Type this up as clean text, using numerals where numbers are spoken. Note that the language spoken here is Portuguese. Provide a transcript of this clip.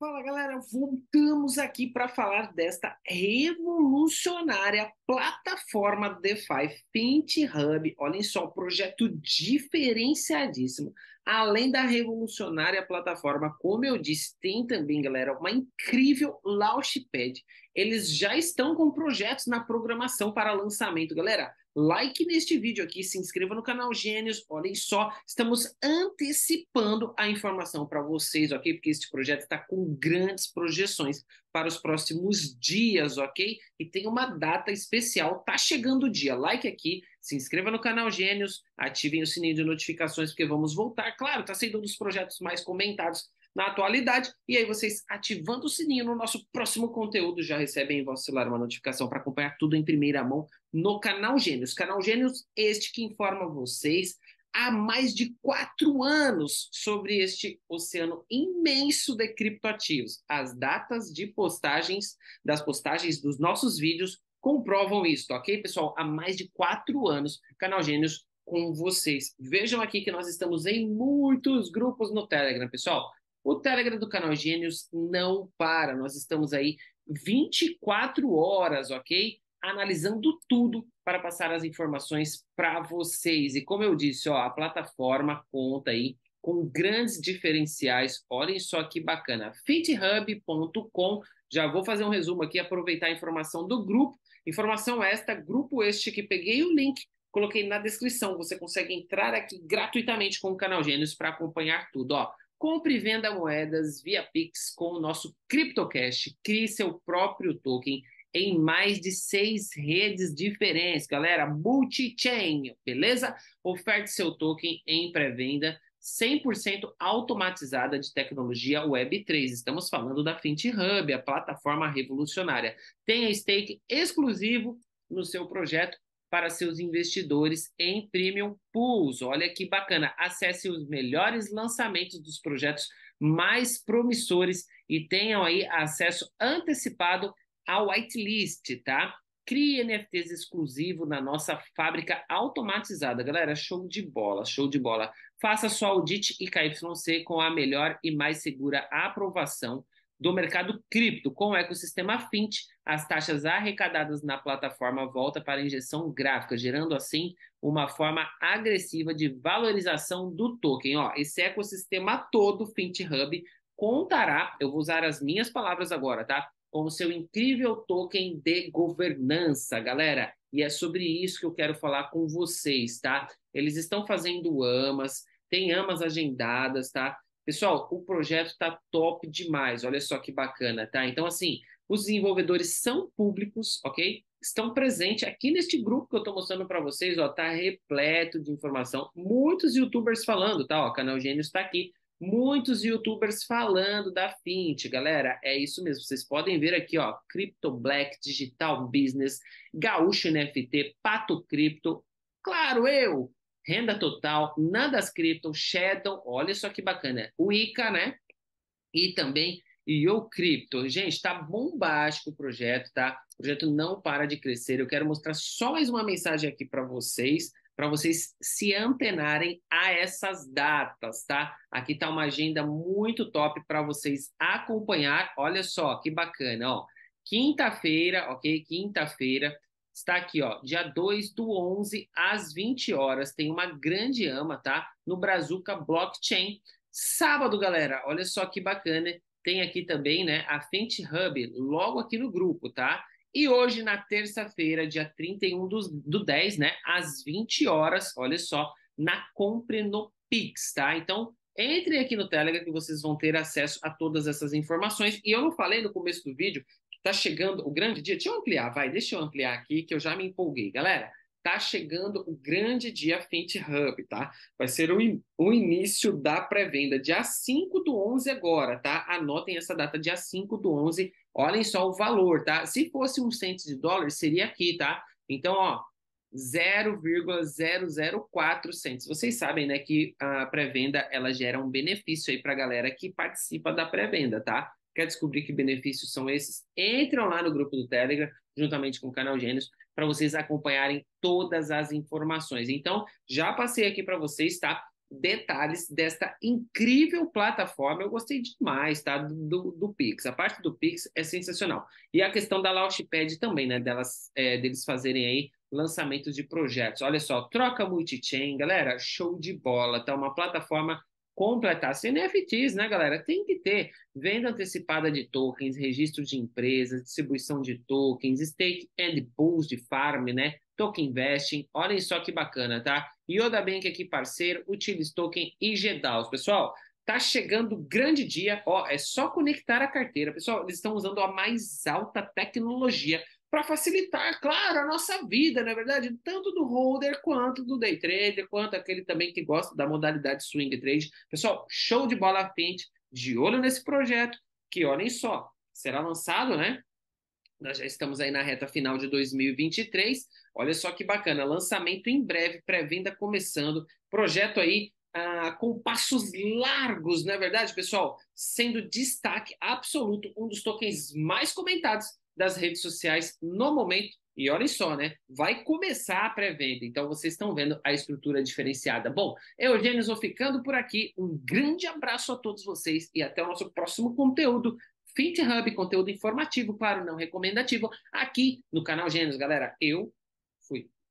Fala galera, voltamos aqui para falar desta revolucionária plataforma DeFi Fint Hub. Olhem só, projeto diferenciadíssimo. Além da revolucionária plataforma, como eu disse, tem também, galera, uma incrível Launchpad. Eles já estão com projetos na programação para lançamento, galera. Like neste vídeo aqui, se inscreva no canal Gênios. Olhem só, estamos antecipando a informação para vocês, ok? Porque este projeto está com grandes projeções para os próximos dias, ok? E tem uma data especial, tá chegando o dia. Like aqui, se inscreva no canal Gênios, ativem o sininho de notificações porque vamos voltar. Claro, tá sendo um dos projetos mais comentados na atualidade, e aí vocês ativando o sininho no nosso próximo conteúdo já recebem em vosso celular uma notificação para acompanhar tudo em primeira mão no canal Gênios. Canal Gênios, este que informa vocês há mais de 4 anos sobre este oceano imenso de criptoativos. As datas de postagens, das postagens dos nossos vídeos comprovam isso, ok, pessoal? Há mais de 4 anos, Canal Gênios com vocês. Vejam aqui que nós estamos em muitos grupos no Telegram, pessoal. O Telegram do Canal Gênios não para, nós estamos aí 24 horas, ok? Analisando tudo para passar as informações para vocês. E como eu disse, ó, a plataforma conta aí com grandes diferenciais. Olhem só que bacana. FintHub.com. Já vou fazer um resumo aqui, aproveitar a informação do grupo. Informação esta, grupo este que peguei o link, coloquei na descrição. Você consegue entrar aqui gratuitamente com o Canal Gênios para acompanhar tudo, ó. Compre e venda moedas via Pix com o nosso CryptoCash. Crie seu próprio token em mais de 6 redes diferentes, galera. Multi-chain, beleza? Oferte seu token em pré-venda 100% automatizada de tecnologia Web3. Estamos falando da FintHub, a plataforma revolucionária. Tenha stake exclusivo no seu projeto para seus investidores em Premium Pools. Olha que bacana. Acesse os melhores lançamentos dos projetos mais promissores e tenham aí acesso antecipado ao whitelist, tá? Crie NFTs exclusivo na nossa fábrica automatizada. Galera, show de bola, show de bola. Faça sua audit e KYC com a melhor e mais segura aprovação do mercado cripto. Com o ecossistema Fint, as taxas arrecadadas na plataforma voltam para a injeção gráfica, gerando assim uma forma agressiva de valorização do token. Ó, esse ecossistema todo, Fint Hub, contará, eu vou usar as minhas palavras agora, tá? Com o seu incrível token de governança, galera. E é sobre isso que eu quero falar com vocês, tá? Eles estão fazendo AMAs, tem AMAs agendadas, tá? Pessoal, o projeto tá top demais, olha só que bacana, tá? Então, assim, os desenvolvedores são públicos, ok? Estão presentes aqui neste grupo que eu tô mostrando para vocês, ó, tá repleto de informação. Muitos youtubers falando, tá? Ó, Canal Gênios está aqui. Muitos youtubers falando da Fint, galera, é isso mesmo. Vocês podem ver aqui, ó, Crypto Black, Digital Business, Gaúcho NFT, Pato Cripto, claro, eu. Renda Total, Nandas Crypto, Shadow, olha só que bacana, o Ica, né? E também Yo Crypto. Gente, tá bombástico o projeto, tá? O projeto não para de crescer. Eu quero mostrar só mais uma mensagem aqui para vocês se antenarem a essas datas, tá? Aqui tá uma agenda muito top para vocês acompanhar. Olha só que bacana, ó. Quinta-feira, ok? Quinta-feira. Está aqui, ó, dia 2 do 11 às 20 horas. Tem uma grande ama, tá? No Brazuca Blockchain. Sábado, galera, olha só que bacana. Tem aqui também, né, a Fint Hub, logo aqui no grupo, tá? E hoje, na terça-feira, dia 31 do 10, né, às 20 horas, olha só, na Compre no Pix, tá? Então, entrem aqui no Telegram que vocês vão ter acesso a todas essas informações. E eu não falei no começo do vídeo, tá chegando o grande dia. Deixa eu ampliar, vai, deixa eu ampliar aqui que eu já me empolguei. Galera, tá chegando o grande dia Fint Hub, tá? Vai ser o início da pré-venda, dia 5 do 11 agora, tá? Anotem essa data, dia 5 do 11. Olhem só o valor, tá? Se fosse um cento de dólar, seria aqui, tá? Então, ó, 0,004 centos. Vocês sabem, né, que a pré-venda, ela gera um benefício aí pra galera que participa da pré-venda, tá? Quer descobrir que benefícios são esses? Entram lá no grupo do Telegram, juntamente com o Canal Gênios, para vocês acompanharem todas as informações. Então, já passei aqui para vocês, tá? detalhes desta incrível plataforma. Eu gostei demais, tá? Do Pix. A parte do Pix é sensacional. E a questão da Launchpad também, né? Deles fazerem aí lançamentos de projetos. Olha só, troca multi-chain, galera, show de bola, tá? Uma plataforma completa. Sem NFTs, né, galera? Tem que ter venda antecipada de tokens, registro de empresas, distribuição de tokens, stake and pools de farm, né? Token investing, olhem só que bacana, tá? Yoda Bank aqui, parceiro, Utilis Token e GDAOs. Pessoal, tá chegando o grande dia, ó, é só conectar a carteira. Pessoal, eles estão usando a mais alta tecnologia para facilitar, claro, a nossa vida, na verdade, tanto do holder quanto do day trader, quanto aquele também que gosta da modalidade swing trade. Pessoal, show de bola Fint, de olho nesse projeto, que olhem só, será lançado, né? Nós já estamos aí na reta final de 2023. Olha só que bacana, lançamento em breve, pré-venda começando, projeto aí com passos largos, não é verdade, pessoal? Sendo destaque absoluto, um dos tokens mais comentados das redes sociais no momento. E olhem só, né? Vai começar a pré-venda, então vocês estão vendo a estrutura diferenciada. Bom, eu, Eugênio, vou ficando por aqui. Um grande abraço a todos vocês e até o nosso próximo conteúdo. FinThub, conteúdo informativo, claro, não recomendativo, aqui no canal Gênios, galera. Eu fui.